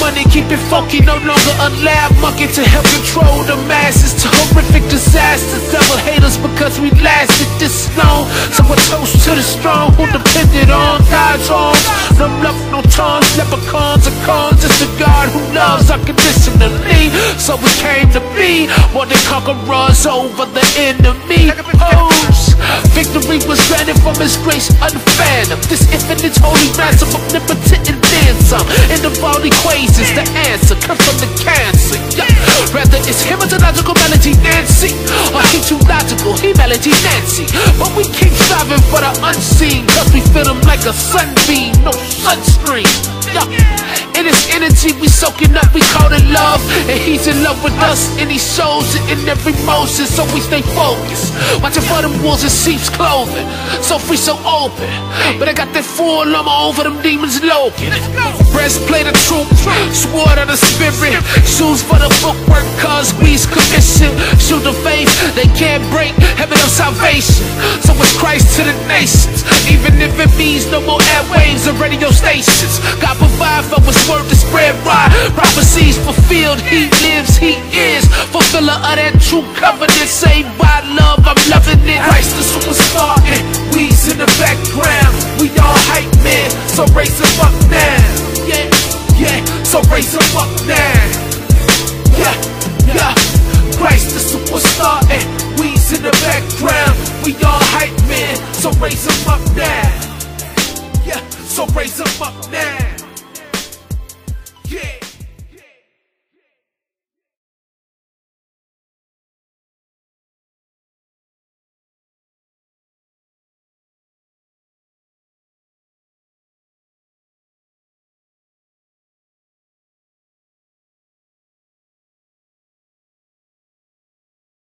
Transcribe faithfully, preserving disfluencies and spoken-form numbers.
money, keep it funky, no longer a lab monkey to help control the masses to horrific disasters. Devil haters because we lasted this long. So a toast to the strong who depended on God's arms. No love, no tongues, leprechauns or cons. It's the God who loves unconditionally. So we came to be more than conquerors over the enemy. O's. Victory was granted from His grace unfathomed. This infinite holy ransom, omnipotent and then some. End of all equations, the answer comes from the cancer. Yeah. Rather it's hematological melody Nancy, or keep too logical, he melody Nancy. But we keep striving for the unseen, cause we feel them like a sunbeam, no sunscreen. Yeah. In His energy we soaking up, we call it love. And He's in love with us, and He shows it in every motion. So we stay focused, watching for them wolves in sheep's clothing. So free, so open, but I got that full armor over them demons loking. Breastplate of truth, sword of the spirit, shoes for the footwork, cause we's commission. Shoot the faith, they can't break, heaven of salvation. So it's Christ to the nations, even if it means no more airwaves or radio stations. God provide for His word to spread right, prophecies fulfilled. He lives, He is fulfiller of that true covenant. Saved by love, I'm loving it. Christ the superstar and we's in the background. We all hype men, so raise them up now. Yeah, yeah, so raise them up now. Yeah, yeah, Christ the superstar and we's in the background. We all hype men, so raise them up now. Yeah, so raise them up now.